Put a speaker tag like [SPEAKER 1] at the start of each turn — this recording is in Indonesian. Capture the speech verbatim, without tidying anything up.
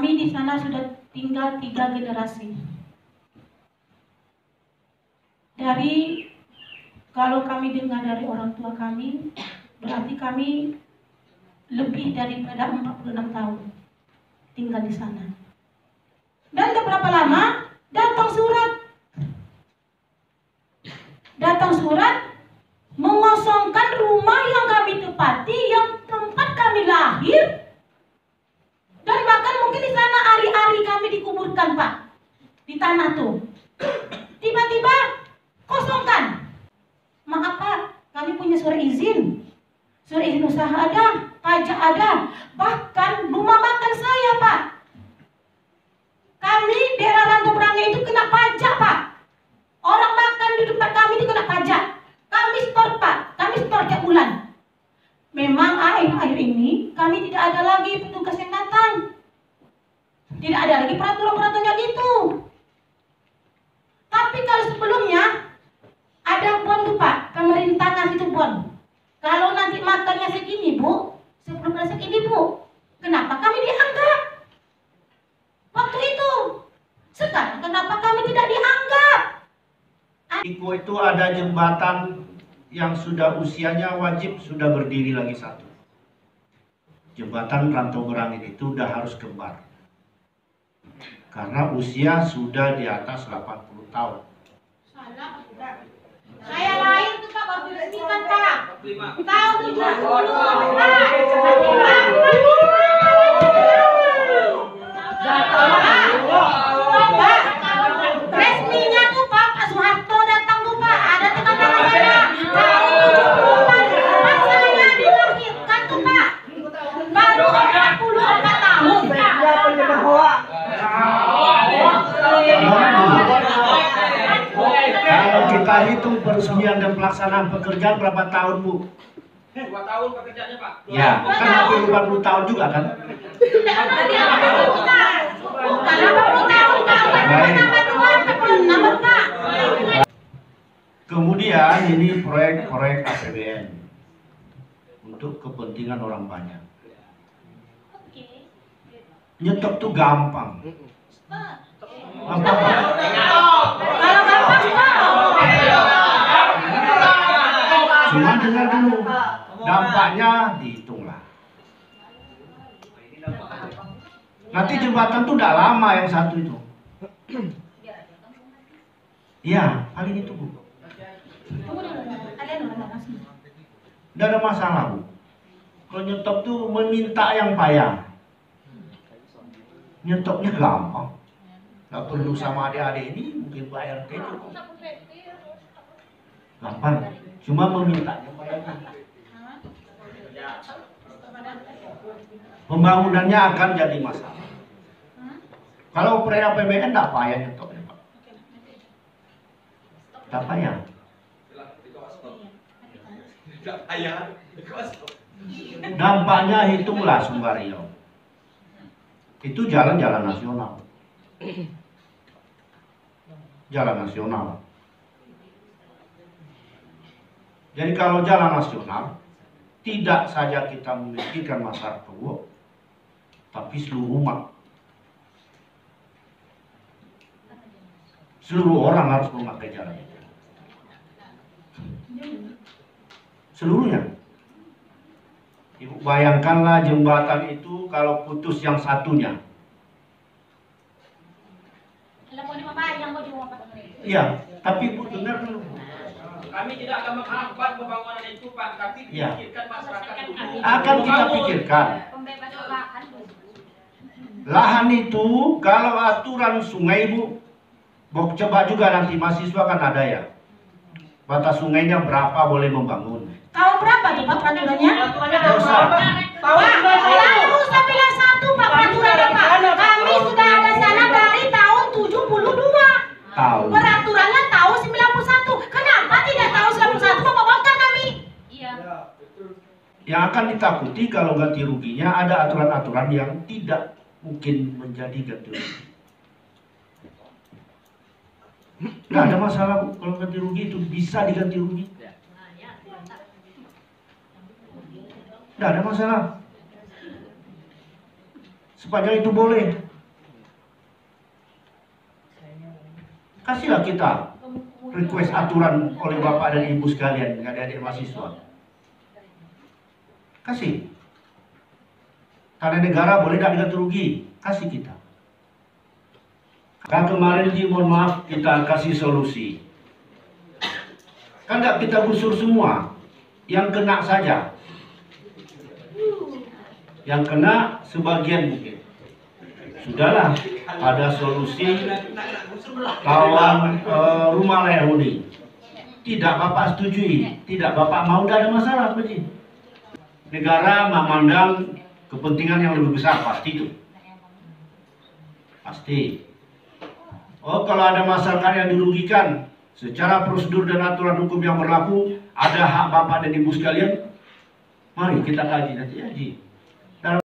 [SPEAKER 1] Kami di sana sudah tinggal tiga generasi. Dari kalau kami dengar dari orang tua kami, berarti kami lebih daripada empat puluh enam tahun tinggal di sana. Dan tak berapa lama datang surat. Datang surat mengosongkan rumah yang kami tepati, yang tempat kami lahir. Dan bahkan mungkin di sana hari-hari kami dikuburkan, Pak. Di tanah tuh. Tiba-tiba kosongkan. Maaf, Pak, kami punya surat izin. Surat izin usaha ada, pajak ada. Bahkan rumah makan saya, Pak. Kami daerah Rantau Berangge itu kena pajak, Pak. Orang makan di tempat kami itu kena pajak. Kami store, Pak. Kami store tiap bulan. Memang akhir-akhir ini kami tidak ada lagi petugas yang datang. Tidak ada lagi peraturan-peraturannya gitu. Tapi kalau sebelumnya ada bon tuh, Pak. Pemerintah ngasih itu bon. Kalau nanti makannya segini, Bu, sebelum ada segini, Bu, kenapa kami dianggap? Waktu itu. Sekarang kenapa kami tidak dianggap?
[SPEAKER 2] Iko itu ada jembatan yang sudah usianya wajib sudah berdiri lagi satu. Jembatan Rantau Berangin itu udah harus kembar. Karena usia sudah di atas delapan puluh tahun.
[SPEAKER 1] Saya lahir tuh, Pak, baru diresmikan, Pak. Tahun tujuh puluh, Pak. Pak, resminya tuh Pak, Pak Soeharto datang tuh, Pak. Ada tengah tangan saya. Tahun tujuh puluh-an, pas saya dilahirkan tuh, Pak. Baru empat puluh empat tahun, Pak.
[SPEAKER 2] Kalau kita hitung peresmian dan pelaksanaan pekerjaan berapa tahun, Bu?
[SPEAKER 3] Dua tahun pekerjaannya, Pak.
[SPEAKER 2] Ya, kan hampir empat puluh tahun juga kan?
[SPEAKER 1] Bukan delapan puluh tahun, Pak. Tambah dua, empat puluh enam, Pak.
[SPEAKER 2] Kemudian ini proyek-proyek A P B N untuk kepentingan orang banyak. Nyetop tuh gampang. Gampang.
[SPEAKER 1] Kalau gampang, Pak.
[SPEAKER 2] Cuma dengar dulu, dampaknya dihitunglah. Nanti jembatan tuh udah lama yang satu itu. Iya, paling itu, Bu. Tidak ada masalah, Bu. Kalau nyetop tuh meminta yang payah. Nyetopnya gampang. Gak perlu sama adik-adik ini, mungkin Pak R T cukup. Gampang. Cuma memintanya payahnya. Pembangunannya akan jadi masalah. Kalau proyek A P B N tidak payah nyetopnya, Pak. Tidak payah. Dampaknya hitunglah Sumbario. Itu jalan-jalan nasional. Jalan nasional. Jadi kalau jalan nasional, tidak saja kita memikirkan masyarakat Towo, tapi seluruh umat. Seluruh orang harus memakai jalan itu. Seluruhnya. Ibu bayangkanlah jembatan itu kalau putus yang satunya. Iya, tapi Bu dengar dulu.
[SPEAKER 3] Kami tidak akan menghambat pembangunan itu, Pak, tapi
[SPEAKER 2] Ya.
[SPEAKER 3] pikirkan masyarakat dulu.
[SPEAKER 2] Akan kita pikirkan. Lahan itu kalau aturan sungai, Bu, Bok coba juga nanti mahasiswa kan ada ya. Batas sungainya berapa boleh membangun.
[SPEAKER 1] Tahu berapa tuh, Pak, peraturannya?
[SPEAKER 2] Tidak usah.
[SPEAKER 1] Pak, lalu saya bilang satu, Pak, peraturannya, Pak. Kami sudah ada sana dari tahun tujuh puluh dua.
[SPEAKER 2] Tahu.
[SPEAKER 1] Peraturannya tahun sembilan puluh satu. Kenapa tidak tahun sembilan puluh satu, Bapak bongkar kami? Iya.
[SPEAKER 2] Yang akan ditakuti kalau ganti ruginya ada aturan-aturan yang tidak mungkin menjadi ganti rugi. Nggak ada masalah, Bu. Kalau ganti rugi itu bisa diganti rugi. Nggak ada masalah. Sepanjang itu boleh. Kasihlah kita request aturan oleh Bapak dan Ibu sekalian, adik-adik mahasiswa. Kasih. Karena negara boleh tidak ganti rugi, kasih kita. Kan kemarin Ji, mohon maaf, kita kasih solusi. Kan nggak kita gusur semua, yang kena saja. Yang kena sebagian mungkin. Sudahlah, ada solusi kawan e, rumah layak huni. Tidak Bapak setujui, tidak Bapak mau, tidak ada masalah, Pak Ji. Negara memandang kepentingan yang lebih besar, pasti itu. Pasti. Oh, kalau ada masyarakat yang dirugikan secara prosedur dan aturan hukum yang berlaku, ada hak Bapak dan Ibu sekalian, mari kita kaji nanti ya, Ji.